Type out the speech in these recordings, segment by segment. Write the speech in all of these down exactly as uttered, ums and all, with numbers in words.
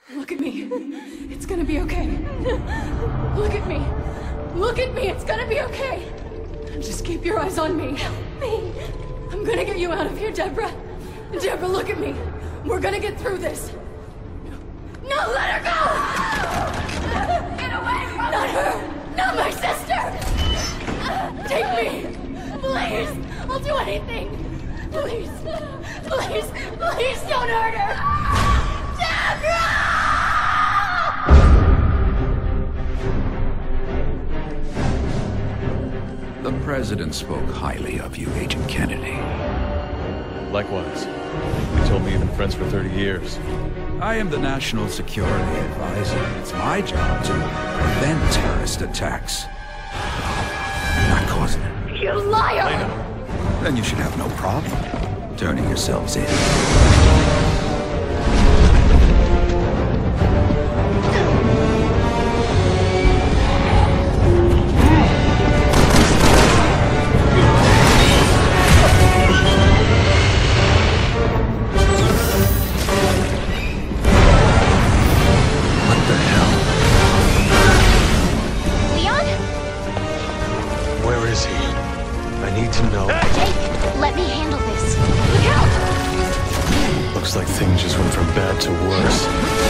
Look at me. It's gonna be okay. Look at me. Look at me. It's gonna be okay. Just keep your eyes on me. Help me. I'm gonna get you out of here, Deborah. Deborah, look at me. We're gonna get through this. No, let her go! Get away from me! Not her! Not my sister! Take me! Please! I'll do anything! Please! Please! Please don't hurt her! Deborah! The President spoke highly of you, Agent Kennedy. Likewise. He told me you've been friends for thirty years. I am the National Security Advisor. It's my job to prevent terrorist attacks. Not causing it. You liar! Lena. Then you should have no problem turning yourselves in. Looks like things just went from bad to worse.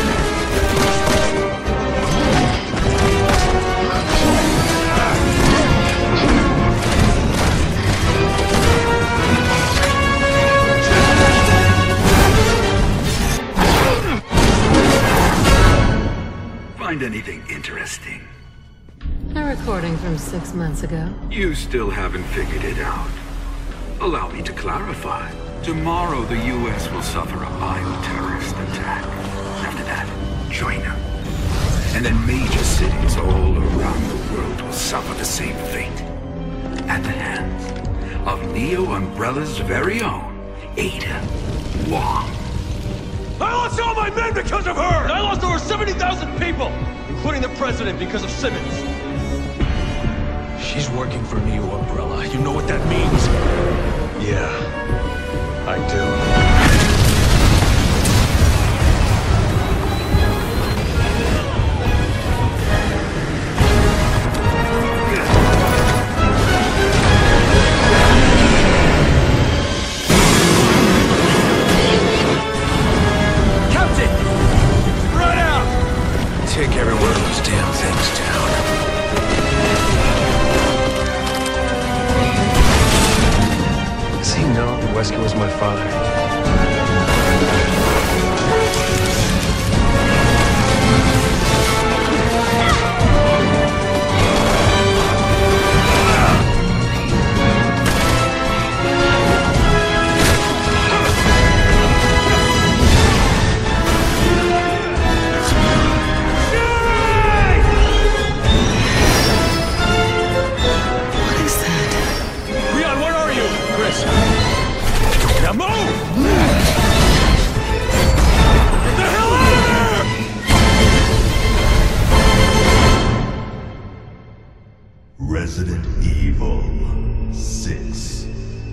Find anything interesting? A recording from six months ago. You still haven't figured it out. Allow me to clarify. Tomorrow, the U S will suffer a bioterrorist attack. After that, China. And then major cities all around the world will suffer the same fate. At the hands of Neo Umbrella's very own, Ada Wong. I lost all my men because of her! And I lost over seventy thousand people, including the President, because of Simmons. She's working for Neo Umbrella. You know what that means? Yeah, I do. Captain! Spread out! Take every one of those damn things down. Does he know that Wesker was my father? Now move! Get the hell out of here! Resident Evil six.